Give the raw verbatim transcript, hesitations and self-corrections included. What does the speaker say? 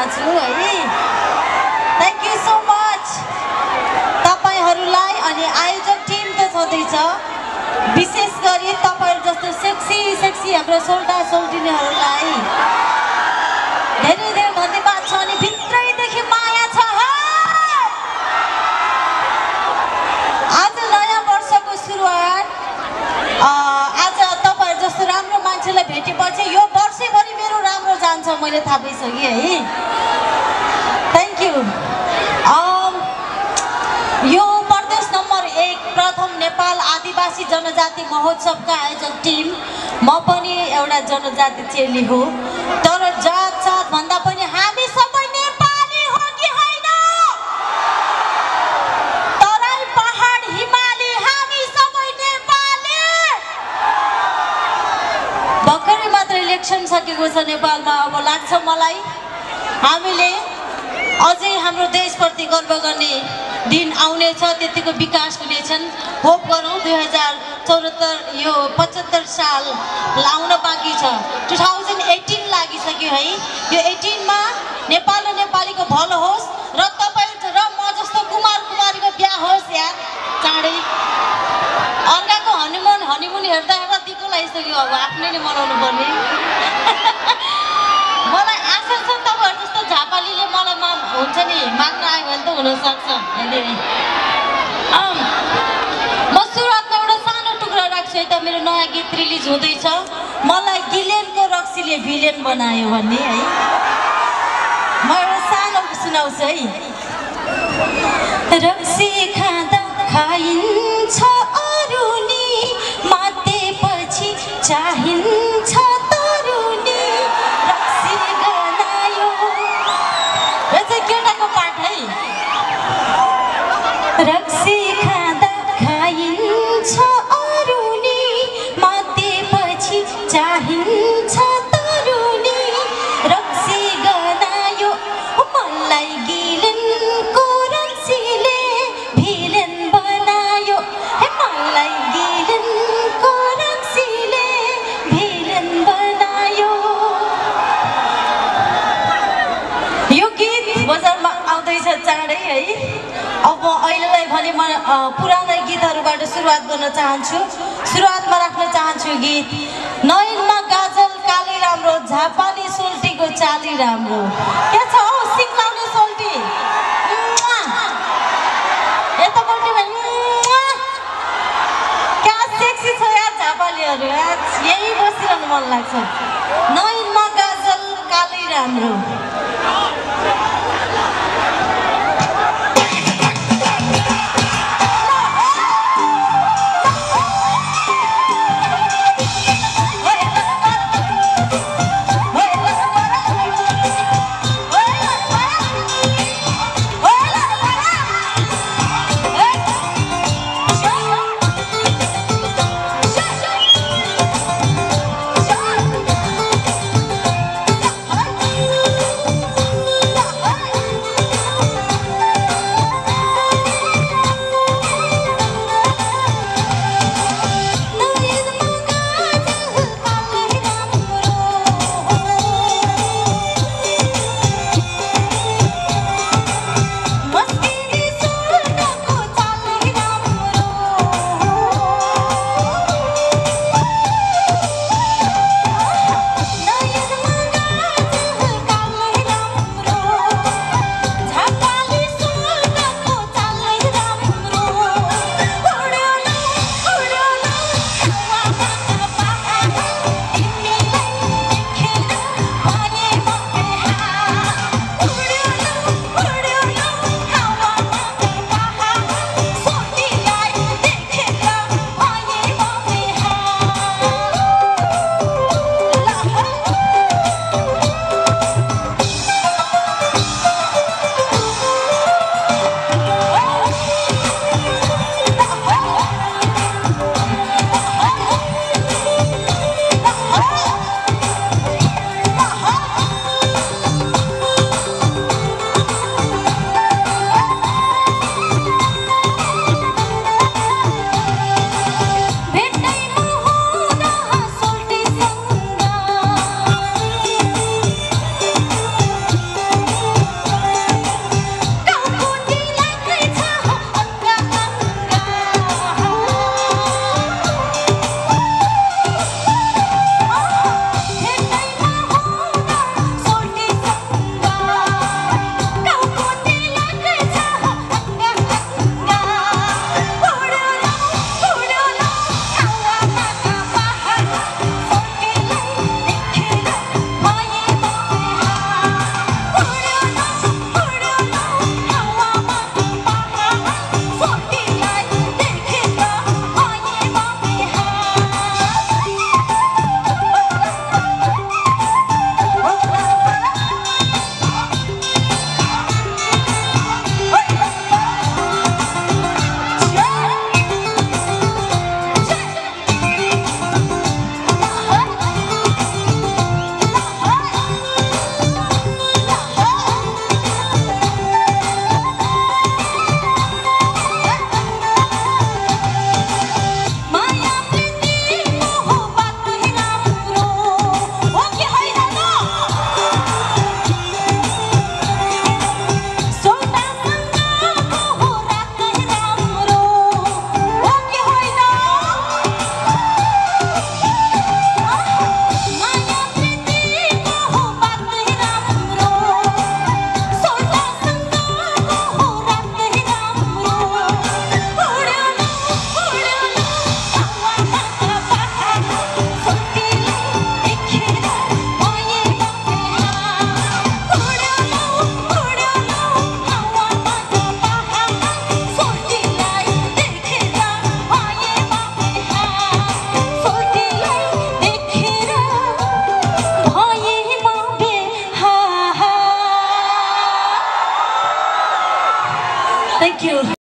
मा छु है। थ्याङ्क यू सो मच तपाईहरुलाई अनि आयोजक टिम त छँदैछ, विशेष गरी तपाईहरु जस्तो सेक्सी सेक्सी हाम्रो सोल्टा सोल्टिनीहरुलाई धेरै धेरै धन्यवाद छ अनि भित्रैदेखि माया छ। आज नयाँ वर्षको सुरुवात, आज तपाईहरु जस्तो राम्रो मान्छेलाई भेटेपछि यो वर्षैभरि मेरो राम्रो जान्छ मैले थाहा पाइसकेँ है। Thank you. यो प्रदेश नम्बर एक प्रथम नेपाल आदिवासी जनजाति महोत्सवका आयोजक टिम, म पनि एउटा जनजाति चेली हो, तर जात सात भन्दा पनि हामी सबै नेपाली हो कि होइन? तराई पहाड हिमाली हामी सबै नेपाली। भर्खरै मात्र इलेक्सन सकेको छ नेपालमा, अब लाग्छ मलाई हामीले अझै हाम्रो देशप्रति गर्व गर्ने दिन आउनेछ, त्यतिको विकास हुनेछन्। होप गरौँ दुई हजार चौहत्तर यो पचहत्तर साल आउन बाँकी छ। टु थाउजन्ड एटिन लागिसक्यो है। यो एटिनमा नेपाल र नेपालीको भलो होस् र तपाईँ र म जस्तो कुमार कुमारीको बिहा होस् यार चाँडै। अर्काको हनीमुन हनीमुन हेर्दा हेर्दा दिक्क लागिसक्यो, अब आफ्नै नै मनाउनु पर्ने। मलाई आशा छ तपाईँहरू जस्तो झापालीले मलाई मा हुन्छ नि माग्न आयो भने त हुनसक्छ अहिले। म सुरुवातमा एउटा सानो टुक्रा राख्छु है त, मेरो नयाँ गीत रिलिज हुँदैछ, मलाई गिलेनको रक्सीले भिलेन बनायो भन्ने है। म एउटा सानो सुनाउँछु है। रक्सी खाँदा खाइन्छ अरुनी, मातेपछि चाहिन्छ तरुनी, रक्सी गनायो। यो चाहिँ केटाको पाठ है। रक्सी खाँदा खाइन्छ अरुनी, मातेपछि चाहिन्छ तरुनी, रक्सी गनायो मलाई गिलेनको रक्सीले भिलेन बनायो, हे मलाई गिलेनको रक्सीले भिलेन बनायो। यो गीत बजारमा आउँदैछ चाँडै है। अब म अहिलेलाई भने म पुरानै गीतहरूबाट सुरुवात गर्न चाहन्छु। सुरुवातमा राख्न चाहन्छु गीत नयनमा गाजल काली राम्रो, झापाली सोल्टीको चाली राम्रो। के छ हौ सिङ्गाउने सोल्टी? यतापट्टि क्या सेक्सी छ यार झापालीहरू, यही बसिरहनु मन लाग्छ। नयनमा गाजल काली राम्रो। Hey! Thank you.